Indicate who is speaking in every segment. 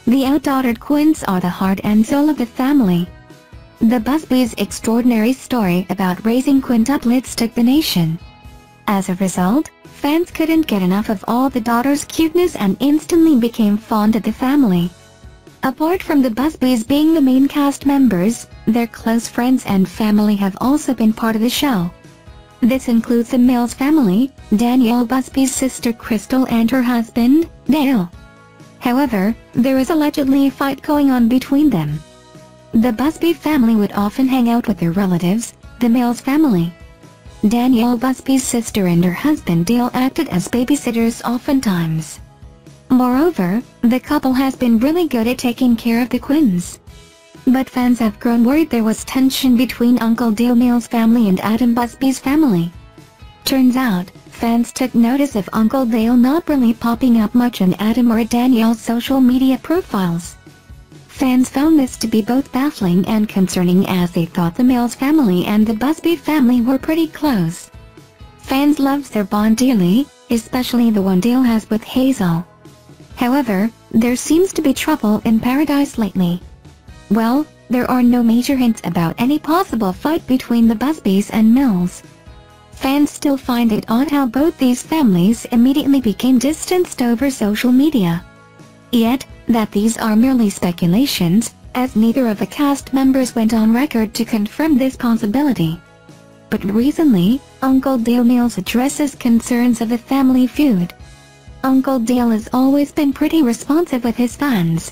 Speaker 1: The outdaughtered twins are the heart and soul of the family. The Busbys' extraordinary story about raising quintuplets took the nation. As a result, fans couldn't get enough of all the daughters' cuteness and instantly became fond of the family. Apart from the Busbys being the main cast members, their close friends and family have also been part of the show. This includes the Mills family, Danielle Busby's sister Crystal and her husband, Dale. However, there is allegedly a fight going on between them. The Busby family would often hang out with their relatives, the Mills family. Danielle Busby's sister and her husband Dale acted as babysitters oftentimes. Moreover, the couple has been really good at taking care of the twins. But fans have grown worried there was tension between Uncle Dale Mills' family and Adam Busby's family. Turns out, fans took notice of Uncle Dale not really popping up much on Adam or Danielle's social media profiles. Fans found this to be both baffling and concerning as they thought the Mills family and the Busby family were pretty close. Fans love their bond dearly, especially the one Dale has with Hazel. However, there seems to be trouble in paradise lately. Well, there are no major hints about any possible fight between the Busbys and Mills. Fans still find it odd how both these families immediately became distanced over social media. Yet, that these are merely speculations, as neither of the cast members went on record to confirm this possibility. But recently, Uncle Dale Mills addresses concerns of a family feud. Uncle Dale has always been pretty responsive with his fans.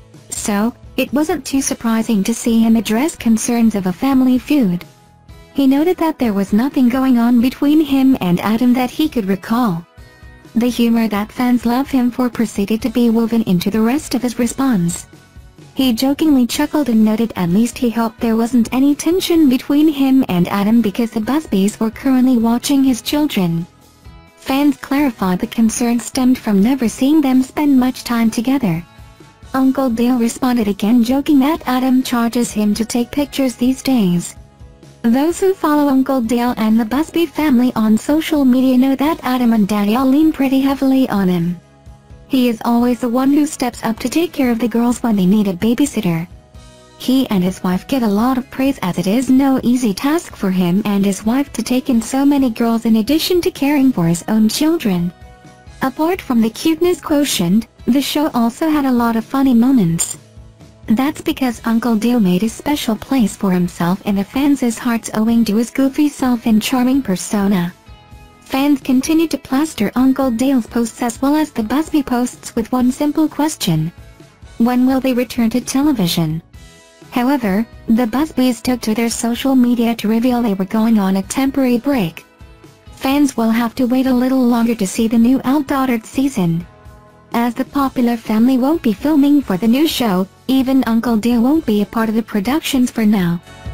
Speaker 1: So, it wasn't too surprising to see him address concerns of a family feud. He noted that there was nothing going on between him and Adam that he could recall. The humor that fans love him for proceeded to be woven into the rest of his response. He jokingly chuckled and noted at least he hoped there wasn't any tension between him and Adam because the Busbys were currently watching his children. Fans clarified the concern stemmed from never seeing them spend much time together. Uncle Dale responded again joking that Adam charges him to take pictures these days. Those who follow Uncle Dale and the Busby family on social media know that Adam and Danielle lean pretty heavily on him. He is always the one who steps up to take care of the girls when they need a babysitter. He and his wife get a lot of praise as it is no easy task for him and his wife to take in so many girls in addition to caring for his own children. Apart from the cuteness quotient, the show also had a lot of funny moments. That's because Uncle Dale made a special place for himself in the fans' hearts owing to his goofy self and charming persona. Fans continued to plaster Uncle Dale's posts as well as the Busby posts with one simple question: when will they return to television? However, the Busbys took to their social media to reveal they were going on a temporary break. Fans will have to wait a little longer to see the new outdaughtered season. As the popular family won't be filming for the new show, even Uncle Dale won't be a part of the productions for now.